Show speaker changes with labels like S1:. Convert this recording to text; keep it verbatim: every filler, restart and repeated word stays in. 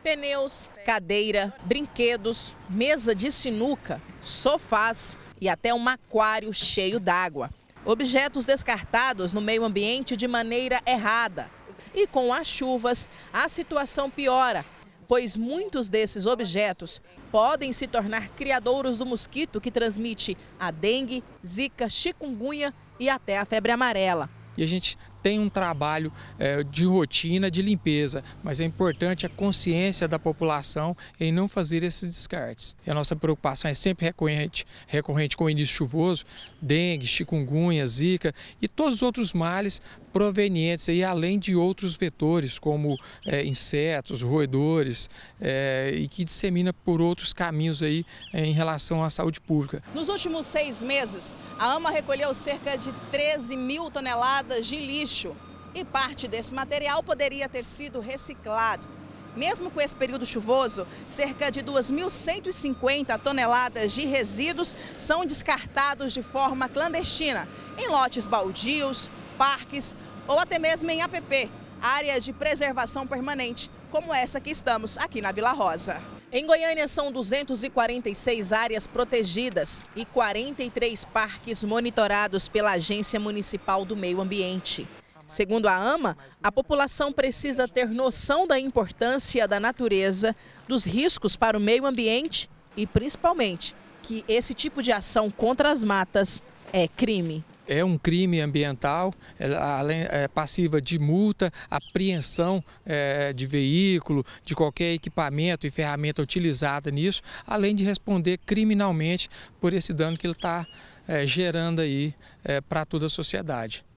S1: Pneus, cadeira, brinquedos, mesa de sinuca, sofás e até um aquário cheio d'água. Objetos descartados no meio ambiente de maneira errada. E com as chuvas, a situação piora, pois muitos desses objetos podem se tornar criadouros do mosquito que transmite a dengue, zika, chikungunya e até a febre amarela.
S2: E a gente tem um trabalho é, de rotina, de limpeza, mas é importante a consciência da população em não fazer esses descartes. E a nossa preocupação é sempre recorrente, recorrente com o início chuvoso, dengue, chikungunya, zika e todos os outros males provenientes, aí, além de outros vetores, como é, insetos, roedores, é, e que dissemina por outros caminhos aí, é, em relação à saúde pública.
S1: Nos últimos seis meses, a AMA recolheu cerca de treze mil toneladas de lixo e parte desse material poderia ter sido reciclado. Mesmo com esse período chuvoso, cerca de duas mil cento e cinquenta toneladas de resíduos são descartados de forma clandestina, em lotes baldios, parques ou até mesmo em A P P, área de preservação permanente, como essa que estamos aqui na Vila Rosa. Em Goiânia são duzentas e quarenta e seis áreas protegidas e quarenta e três parques monitorados pela Agência Municipal do Meio Ambiente. Segundo a AMA, a população precisa ter noção da importância da natureza, dos riscos para o meio ambiente e, principalmente, que esse tipo de ação contra as matas é crime.
S2: É um crime ambiental, além é passiva de multa, apreensão é, de veículo, de qualquer equipamento e ferramenta utilizada nisso, além de responder criminalmente por esse dano que ele está é, gerando aí é, para toda a sociedade.